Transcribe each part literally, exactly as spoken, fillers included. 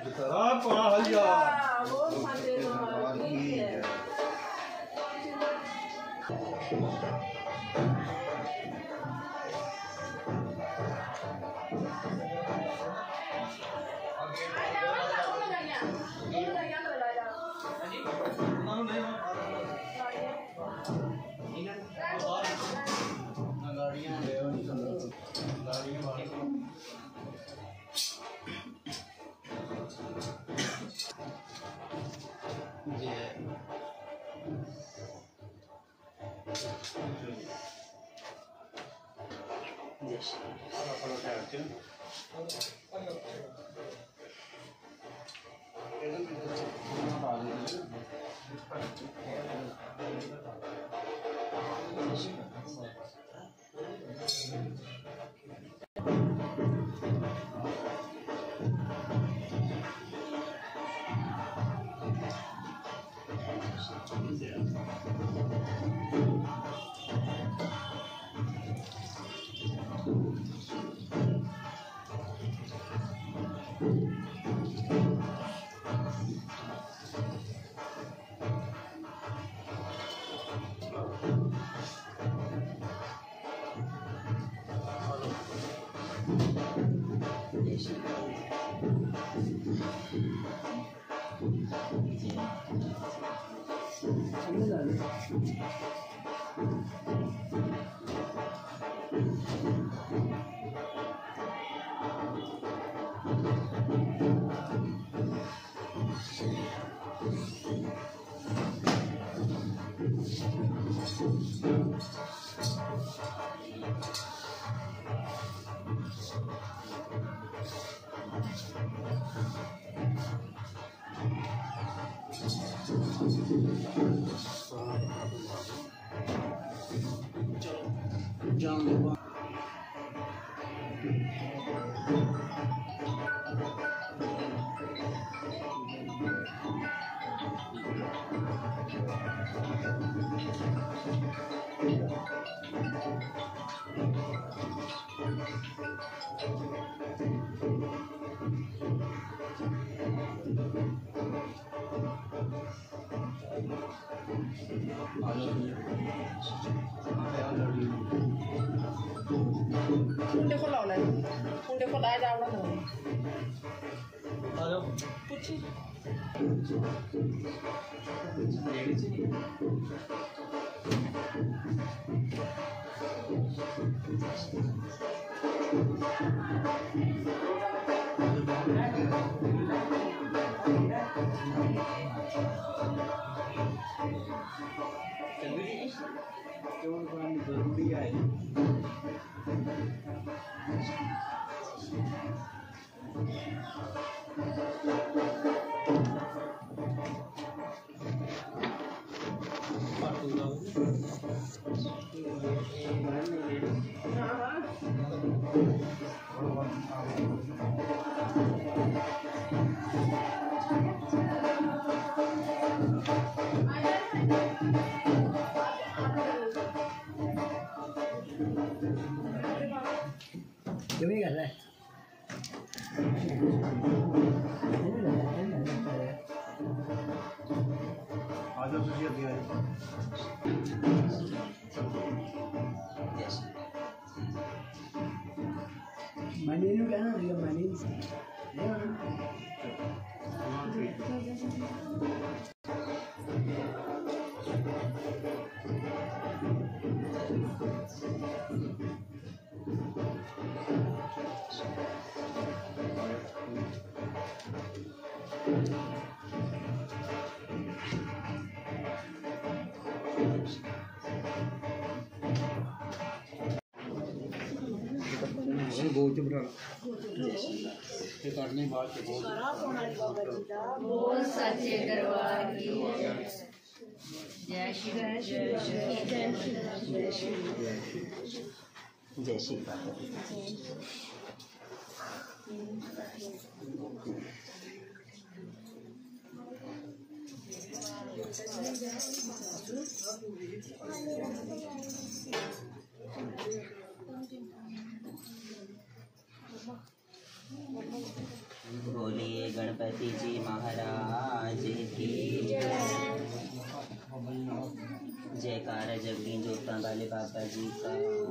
Punde ko law này, punde ko đai rau đó rồi. Alo, puchi. जरूरी है Chú biết rồi đây. Ở đâu chưa biết rồi. Mani lu kan dia mani. बोल चुप रहा ये काटने बाद के बोल बोल सच्चे दरबार की जय श्री जय श्री जय श्री जय श्री बोलिए गणपति जी महाराज की जयकारा जगनी जोता वाले बाबा जी का।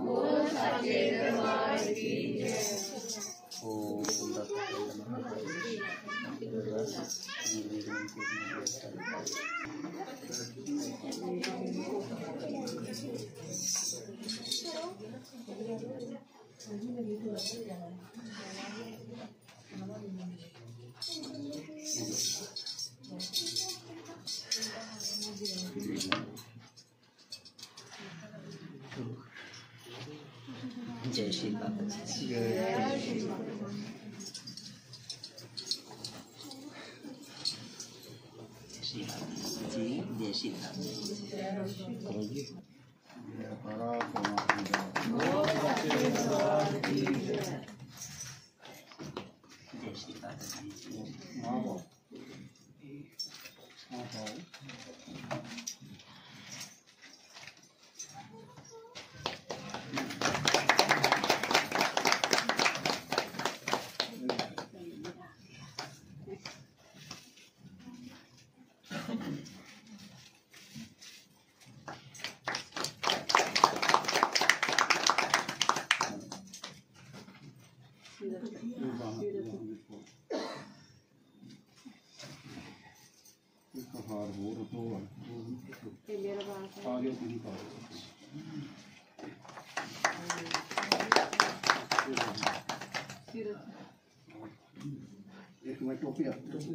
जय श्री बाबा जी। जय श्री बाबा जी। जय श्री बाबा जी। एक मैं टोपी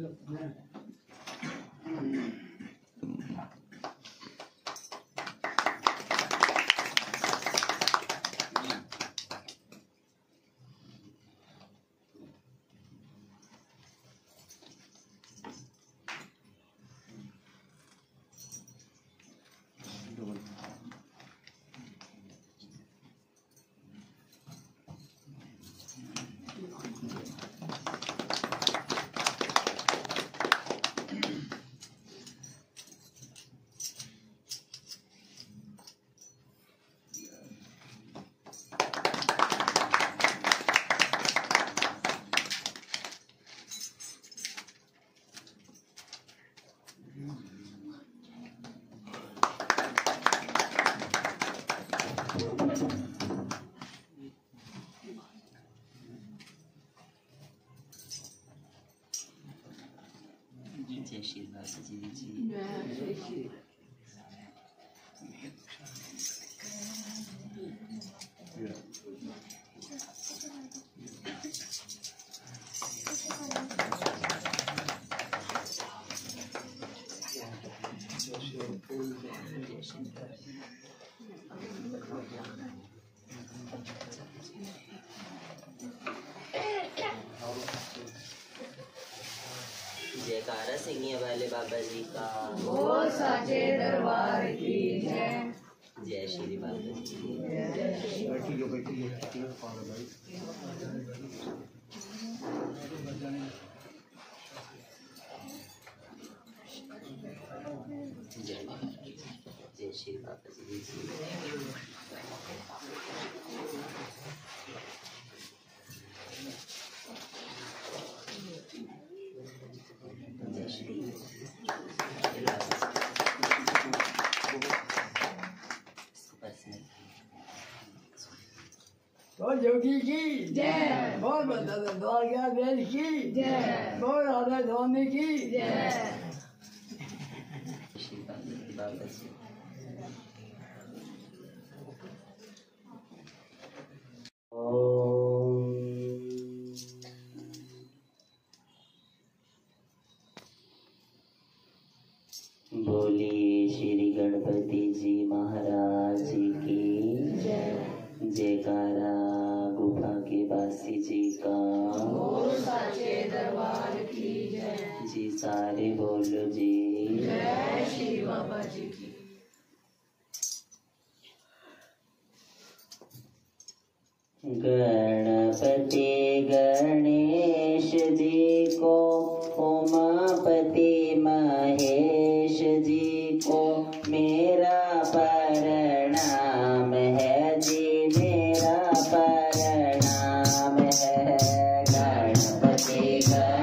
जय श्री बाबा जी जी। जयकारा सिंगिया वाले बाबा जी का। बोल साचे दरबार की जय। जय श्री बाबा जी। बैठी जो बैठी जो भाई जय जय श्री बाबा जी। बोल जोगी की जय। बोल द्वारका देश की जय। बोल राधा स्वामी की जय। श्री बाबा जी। बोलिए श्री गणपति जी महाराज की जयकारा गुफा के वासी जी का। साचे दरबार की जय। जी सारे बोलो जी। जय श्री बाबा जी की। गणपति गणेश जी को, उमापति महेश जी को मेरा प्रणाम है जी, मेरा प्रणाम है। गणपति गणेश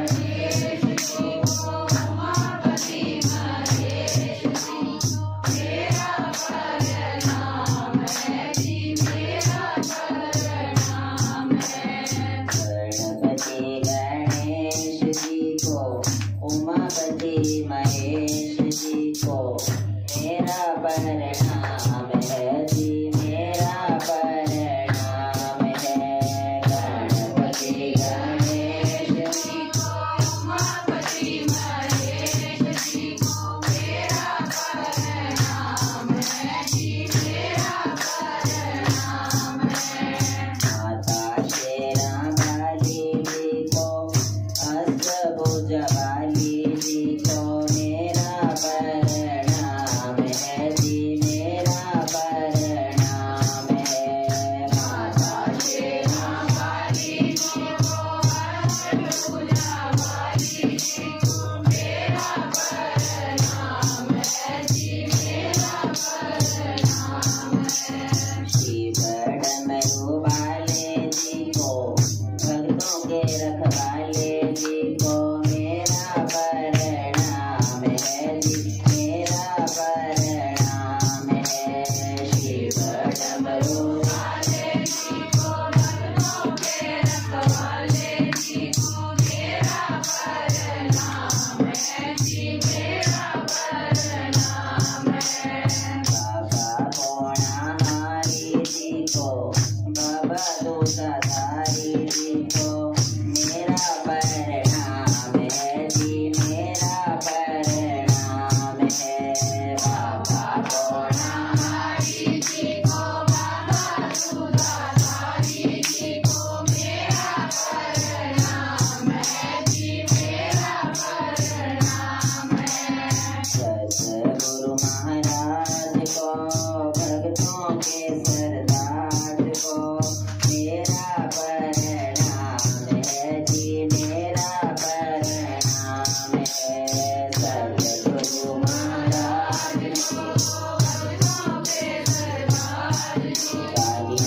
रखवाले जी को मेरा प्रणाम है जी, मेरा प्रणाम है। शिव डमरू वाले जी को, भक्तों के रखवाले जी को मेरा प्रणाम है जी, मेरा प्रणाम है। बाबा पौड़ाहारी जी को, बाबा दूधाधारी जी को मेरा प्रणाम है जी, मेरा प्रणाम है। बाबा पौड़ाहारी जी को, बाबा दूधाधारी जी को मेरा प्रणाम है जी, मेरा प्रणाम है। सतगुरु महाराज को, भक्तों के सरदार को मेरा प्रणाम है जी, मेरा प्रणाम है। सतगुरु महाराज को, भक्तों के सरदार को काली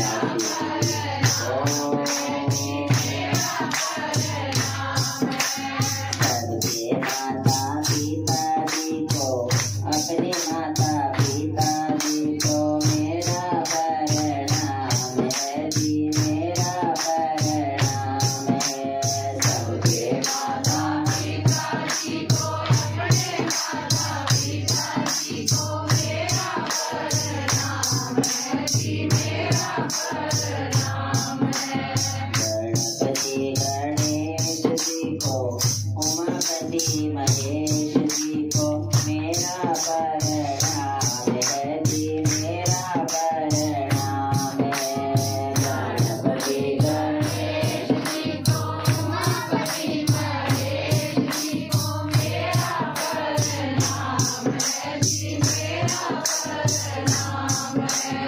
सबके माता पिता जी को, अपने माता पिता जी को मेरा प्रणाम है जी, मेरा प्रणाम है। सबके माता पिता जी को, अपने माता पिता जी को मेरा प्रणाम है जी, मेरा प्रणाम है। गणपति गणेश जी को, उमापति महेश जी को मेरा प्रणाम है जी, मेरा प्रणाम है। गणपति गणेश जी को, उमापति महेश जी को मेरा प्रणाम है जी, मेरा प्रणाम है।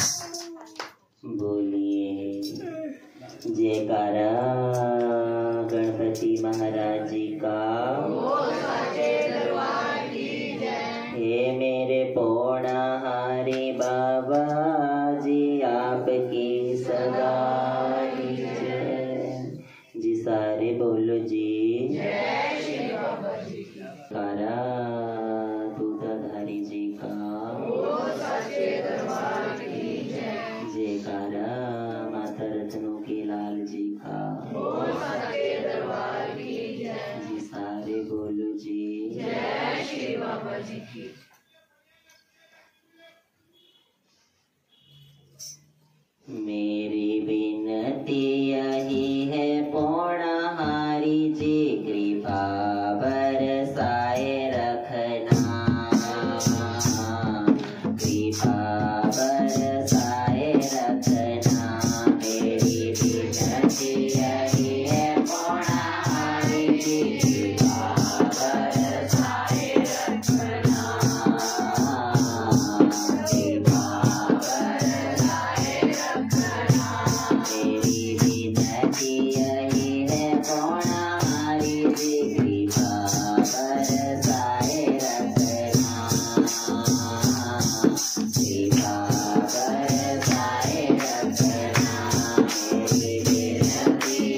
बोलिए जयकारा गणपति महाराज जी का। हे मेरे पौड़ाहारी बाबा जी, आपकी सदा ही जय जी। सारे बोलो जी जय श्री बाबा जी की। कारा दूधाधारी जी का, जयकारा माता रत्नों के लाल जी का जी। सारे बोलो जी जय श्री बाबा जी की। मेरी विनती यही है पौड़ाहारी जी, कृपा बरसाए रखना, कृपा बरसाए रखना। मेरी विनती यही है पौड़ाहारी जी, कृपा बरसाए रखना, कृपा बरसाए रखना। मेरी विनती यही है पौड़ाहारी जी, कृपा बरसाए रखना, कृपा बरसाए रखना। मेरी विनती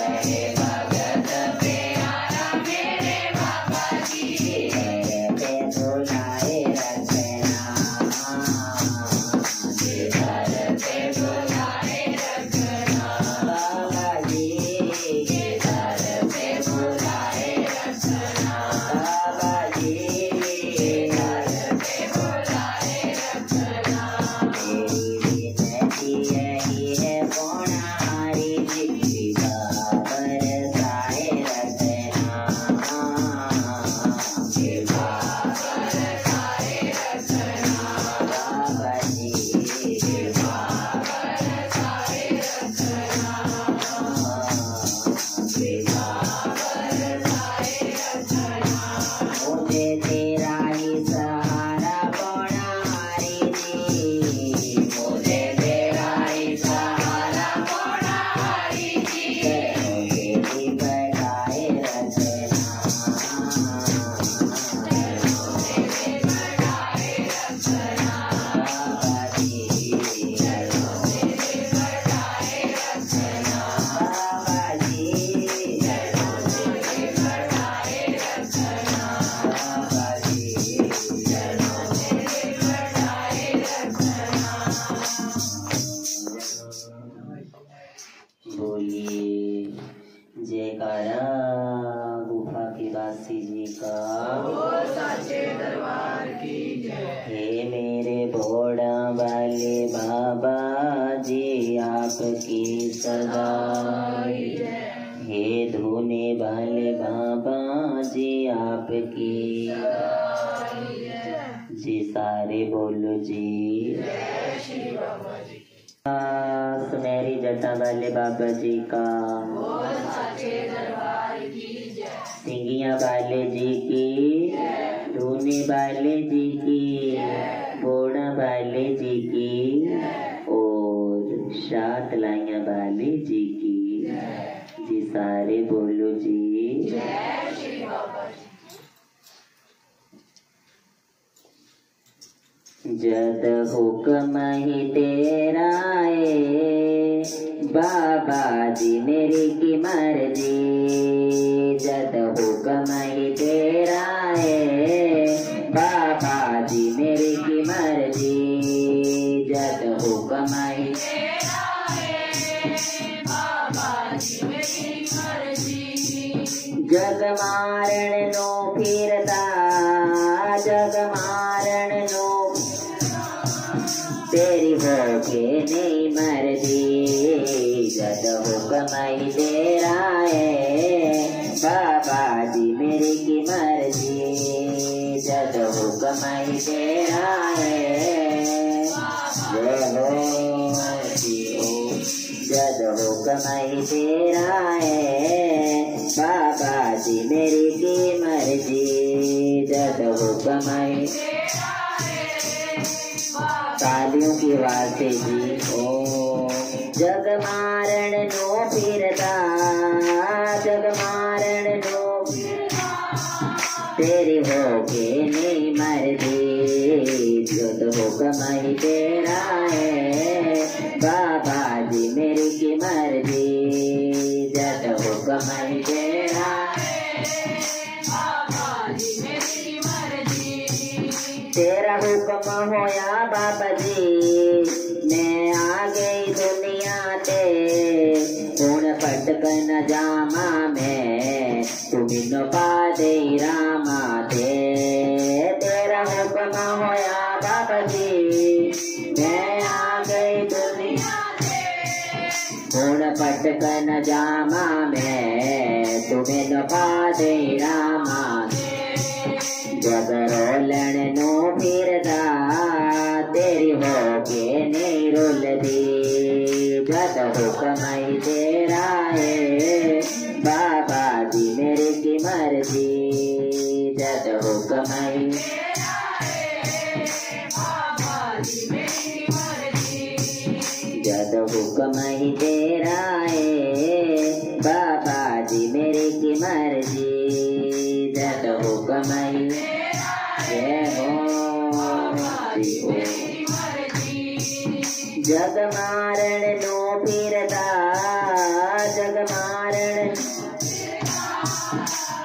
सुनहरी जटा वाले बाबा जी का, सिंगिया वाले जी की, धूने वाले जी की, बोड़ा वाले जी की और सात लाइया वाले जी की। जी सारे बोलो जी। जद हुक्म ही तेरा है बाबा जी मेरी की मर्जी, जद हुक्म ही तेरा है बाबा जी मेरी की मर्जी, जद हुक्म ही तेरा है बाबा जी मेरी मर्जी। जग मारण नो फिरता, जग मारण नो तेरी होके नहीं मर्जी, जद हुक्म ही तेरा है बाबा जी मेरी की मर्जी, जद हुक्म ही तेरा है। जय हो जद हुक्म ही तेरा है बाबा जी मेरी की मर्जी, जद हुक्म ही। तालियों की आवाज से जी। ओ जग मारण नो फिरता, जग मारण नो तेरी होके नहीं मर्जी, जद हुक्म ही तेरा है बाबा जी मेरी की मर्जी, जद हुक्म ही तेरा है बाबा जी मेरी की मर्जी। तेरा हुक्म होया बाबा जी मैं आ गई दुनिया ते, हुण फटकन जामा मैं तुम्हें न पा दे रामा ते। तेरा हुक्म होया बाबा जी मैं आ गई दुनिया ते, हुण फटकन जामा मैं तुम्हें न पा दे रामा ते। जग रोलन नो फिरदा तेरी होके नहीं रुलदी, जद हुक्म ही तेरा है बाबा जी मेरी की मर्जी, जद हुक्म ही बाबा जी मेरी की मर्जी, जद हुक्म ही तेरा है बाबा जी मेरी की मर्जी, जद हुक्म ही। जय हो जग मारण नो फिरता, जग मारण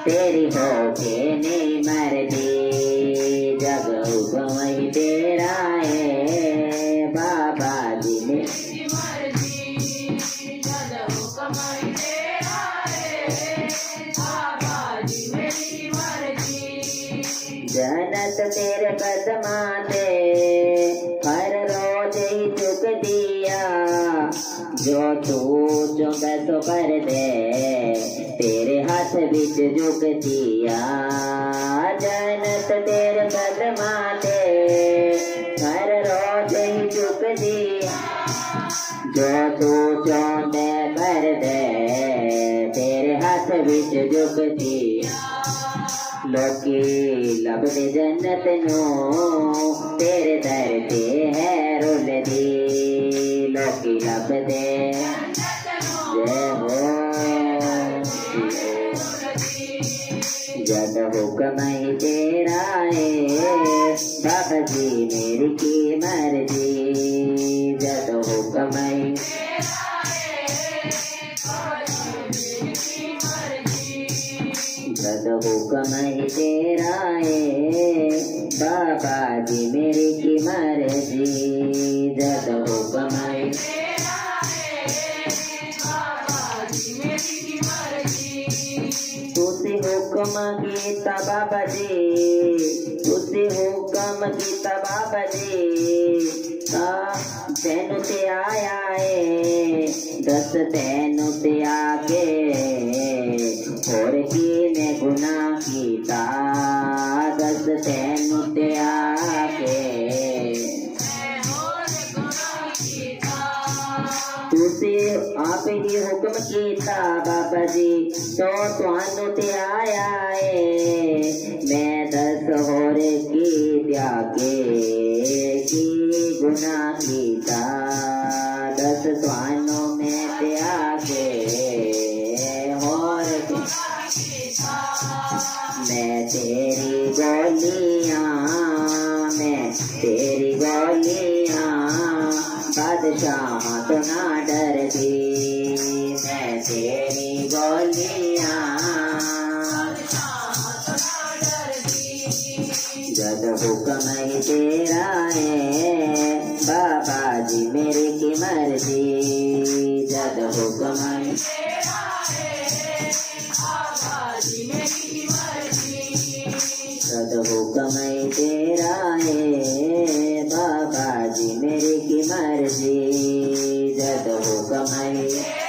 तेरी होके नहीं मर्जी जग हुक्म ही तेरा है बाबा जी मेरी मर्जी जग हुक्म ही तेरा है बाबा जी मेरी मर्जी जन्नत तेरे कदमाते हर रोज ही चुक दिया जो तू चुक तो कर दे तेरे हाथ बिच झुक दिया जन्नत तेरे कदमाते हर रोज ही चुक दिया जो तू चाहते कर दे तेरे हाथ बिच झुक दिया लोकी लभदे जन्नत नो तेरे दर ते है रुल दी लोकी लभदे जय हो जद हुक्म ही तेरा है बाबा जी मेरी की मर्जी जद हुक्म ही जद हुक्म ही तेरा है बाबा जी मेरी की मर्जी जद हुक्म ही तुसी हुक्म कीता बाबा जी तुसी हुक्म कीता बाबा जी ता तेनु ते आया है दस तेनु ते आके और की मैं गुनाह कीता दस तेनु ते आके तुसी आप ही हुक्म कीता बाबा जी तो तुहानू ते आया है मैं दस होर की त्यागे की गुनाह कीता दस तुहानू मैं त्यागे होर मैं तेरी गोलियां मैं तेरी गोलियां बादशाह तो ना डरती मैं तेरी गोलियां जद हुक्म ही तेरा है बाबा जी मेरी की मर्जी जद हुक्म ही जद हुक्म ही तेरा है बाबा जी मेरी की मर्जी जद हुक्म ही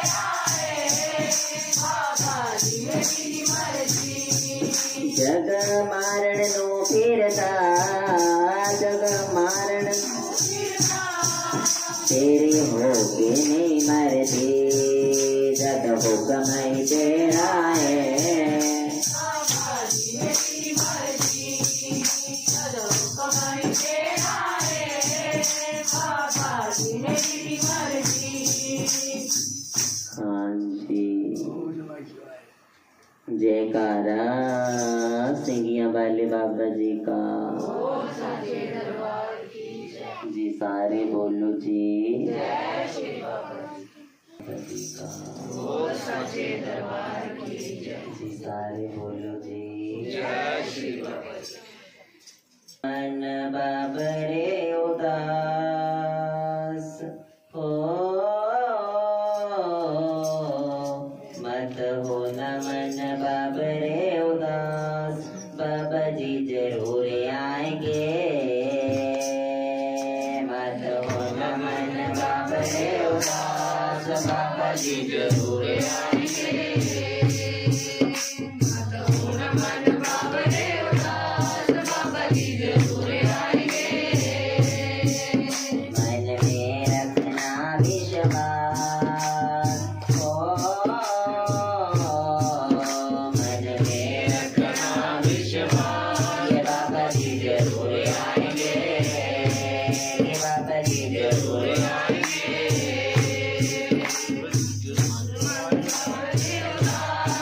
जग मारण नो फिरता जग मारण तेरी होके नहीं मरती जद हुक्म ही तेरा है जयकारा सिंगिया वाले बाबा जी का जी सारे बोलो जी जय श्री बाबा जी का जी सारे बोलो जी जय श्री बाबा जी मन बाबरे उदास हो मत हो न मन बाबरे उदास बाबा जी जरूर आएंगे मत हो न मन बाबरे उदास बाबा जी जरूर आएंगे मत हो न मन बाबरे उदास बाबा जी जरूर आएंगे मन में रखना विश्वास जरूर आएंगे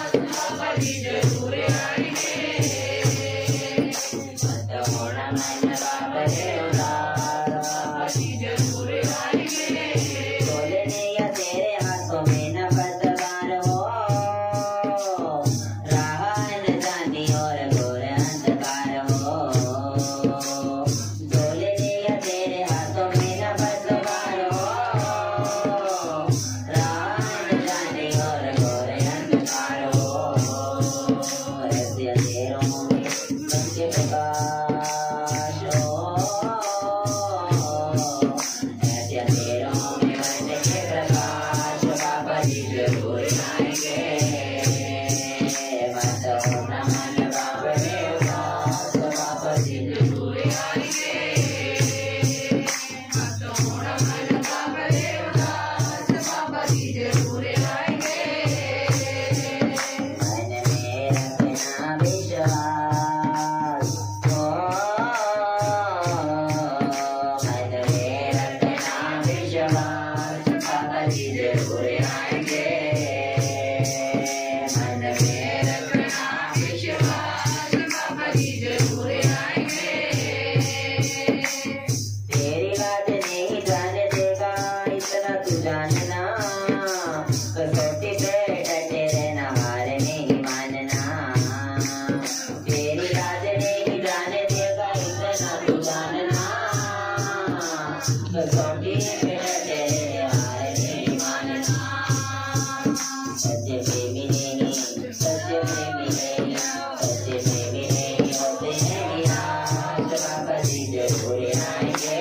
मन में रखना विश्वास बाबा जी जरूर आएंगे। तेरी बात नहीं जाने देगा इतना तू जानना, कसौटी पे डटे रहना हार नहीं मानना। तेरी बात नहीं जाने देगा इतना तू जानना, कसौटी पे डटे रहना हार नहीं मानना। सच्चे प्रेमी नहीं, सच्चे प्रेमी नहीं, सच्चे प्रेमी नहीं होते हैं निराश, बाबा जी जरूर आएंगे।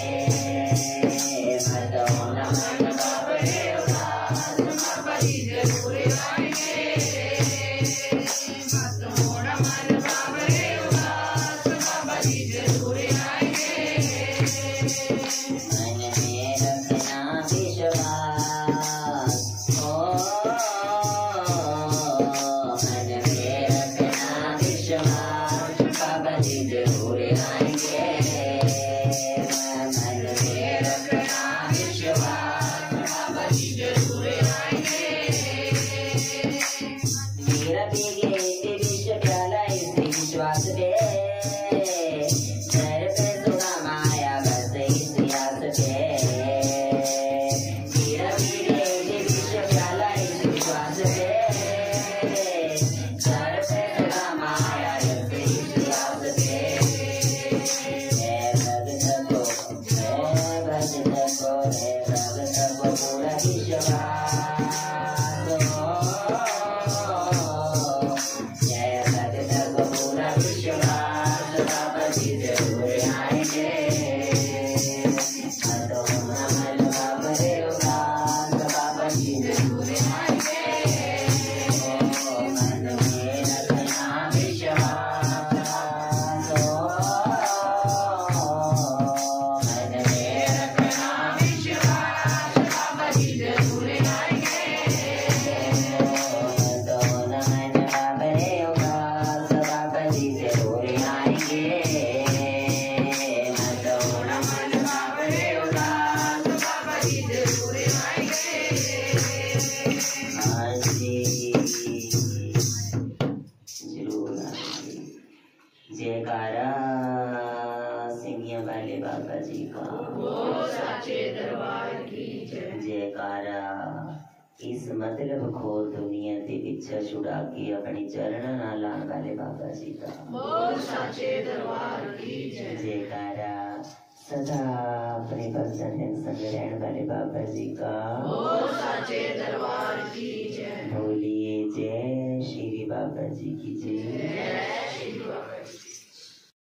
मत होना मन बाबरे उदास, बाबा जी जरूर आएंगे। मत होना मन बाबरे उदास, बाबा जी जरूर आएंगे। मन में रखना विश्वास, ओ मन में रखना विश्वास, बाबा जी जरूर आएंगे। मन में रखना विश्वास, बाबा जी जरूर आएंगे। मेरा भीगे ते विश्व प्याला इस विश्वास पे, सर पे सुना माया बस इस यास पे। मेरा भीगे ते विश्व प्याला इस विश्वास पे, सर पे सुना माया बस इस यास पे। है भगत को, है भगत को, है भगत को पूरा विश्वास। जय भगत को पूरा विश्वास, बाबा जी जरूर आएंगे। मत होना मन बाबरे उदास, बाबा जी जरूर आएंगे। ओ मन में रखना विश्वास, ओ मन में रखना विश्वास, बाबा जी जरूर आएंगे। मत होना मन बाबरे उदास, बाबा जी जरूर आएंगे। मत होना मन बाबरे उदास, बाबा जी जरूर आएंगे। हाँ जी जरूर आएंगे। जयकारा सिंगिया वाले बाबा जी का, बोल साचे दरबार की जय। जयकारा इस मतलब खो दुनिया की इच्छा छुड़ा के अपने चरण ना लाने वाले बाबा जी का, बोल साचे दरबार की जय। जयकारा सदा अपने भक्तन संग रहने वाले बाबा जी का, बोल साचे दरबार की जय। बोलिए जय श्री बाबा जी की जय।